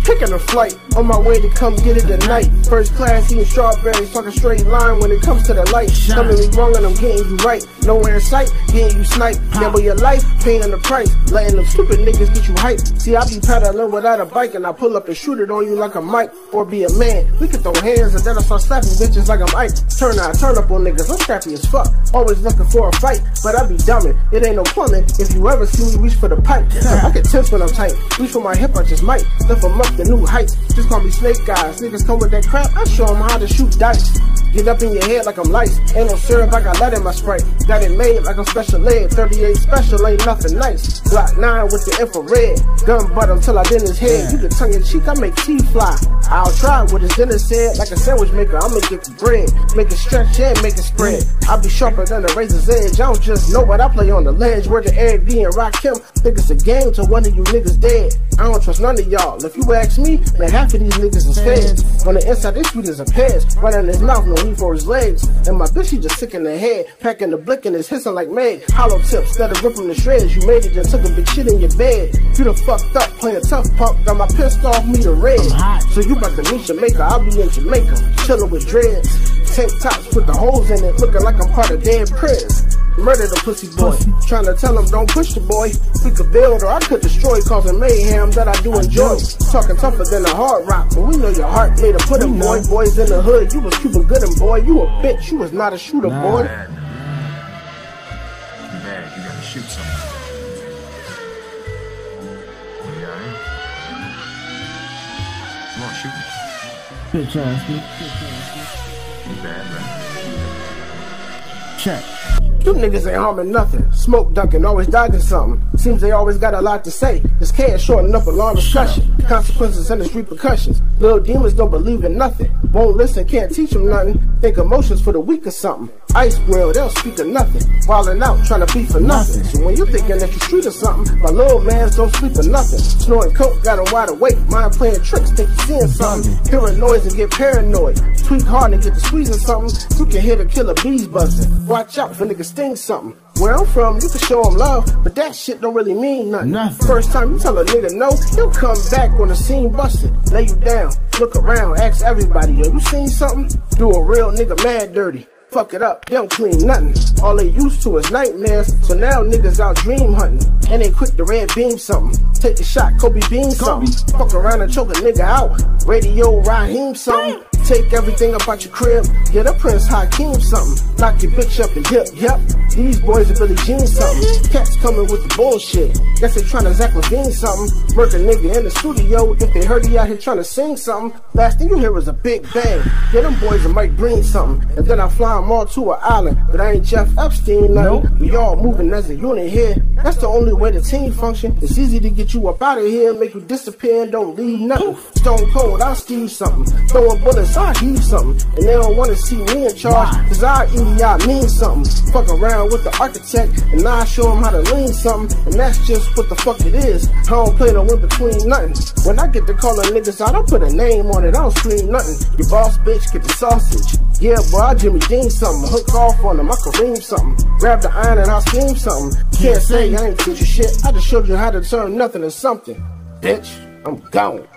Taking a flight, on my way to come get it tonight. First class eating strawberries, talking straight line when it comes to the light. Coming me wrong and I'm getting you right. Nowhere in sight, getting you sniped. Gamble your life, paying the price. Letting them stupid niggas get you hyped. See, I be pedaling without a bike and I pull up and shoot it on you like a mic. Or be a man, we can throw hands and then I start slapping bitches like I'm Ike. Turn up on niggas, I'm scrappy as fuck. Always looking for a fight, but I be dumbing. It ain't no plumbing. If you ever see me reach for the pipe, I get tense when I'm tight. Reach for my hip, I just might lift them up to new heights. Just call me Snake Guys. Niggas come with that crap, I show them how to shoot dice. Get up in your head like I'm lice. Ain't no syrup, I got lead in my Sprite. Got it made like I'm special ed. 38 special, ain't nothing nice. Glock 9 with the infrared. Gun butt until I did his head. You get tongue in cheek, I make teeth fly. I'll try what his dinner said. Like a sandwich maker, I'ma get you bread. Make it stretch and make it spread. I'll be sharper than a razor's edge. I don't just know what I play on the ledge. Where the Eric D and Rakim think it's a game till one of you niggas dead. I don't trust none of y'all. If you ask me, man, half of these niggas is feds. On the inside, this sweet as a pez. Right on his mouth, no need for his legs. And my bitch, she just sick in the head. Packing the blick and it's hissing like Meg. Hollow tips, instead of ripping the shreds. You made it, just took a big shit in your bed. You done fucked up, playing tough punk. Got my pissed off, me the red. So you about to meet Jamaica, I'll be in Jamaica. Chillin' with dreads. Tank tops with the holes in it, looking like I'm part of dead prayers. Murder the pussy boy, tryna tell him don't push the boy. We could build or I could destroy, causing mayhem that I do enjoy. Talking tougher than a hard rock, but we know your heart made a pudding boy. Boys in the hood, you was Cuban Gooding boy. You a bitch, you was not a shooter boy. Bad, you gotta shoot something. You got it? Come on, shoot me. Bitch ass me. You bad, right? Check. You niggas ain't harming nothing. Smoke dunking, always dodging something. Seems they always got a lot to say. This can't shorten up a long discussion. Consequences and its repercussions. Little demons don't believe in nothing. Won't listen, can't teach them nothing. Think emotions for the weak or something. Ice grill, they'll speak of nothing. Wildin' out, trying to be for nothing. So when you thinking that you street or something, my little mans don't sleep for nothing. Snoring coke, got them wide awake. Mind playing tricks, think you seeing something. Hearing noise and get paranoid. Tweak hard and get to squeezing something. You can hear the killer bees buzzing. Watch out for niggas sting something. Where I'm from, you can show them love, but that shit don't really mean nothing. First time you tell a nigga no, he'll come back when the scene busted. Lay you down, look around, ask everybody, yo, you seen something? Do a real nigga mad dirty. Fuck it up, they don't clean nothing. All they used to is nightmares, so now niggas out dream hunting. And they quick to red beam something. Take a shot, Kobe Bean something. Fuck around and choke a nigga out. Radio Raheem something. Take everything about your crib, get a Prince Hakeem something. Knock your bitch up and dip, yep. These boys are Billie Jean something. Cats coming with the bullshit. Guess they tryna Zach Levine something. Murk a nigga in the studio if they heard he out here tryna sing something. Last thing you hear is a big bang. Get them boys and Mike Breen something. And then I fly them all to an island. But I ain't Jeff Epstein nothing. We all moving as a unit here. That's the only way the team function. It's easy to get you up out of here, make you disappear and don't leave nothing. Stone cold, I'll steal something. Throwing bullets, I heave something. And they don't wanna see me in charge, cause I EDI mean something. Fuck around with the architect, and I show him how to lean something. And that's just what the fuck it is. I don't play no in between nothing. When I get to calling niggas, I don't put a name on it, I don't scream nothing. Your boss bitch, get the sausage. Yeah, boy, I Jimmy Dean something. Hook off on him, I Kareem something. Grab the iron and I'll steam something. Can't say I ain't teach you shit, I just showed you how to turn nothing to something. Bitch, I'm gone.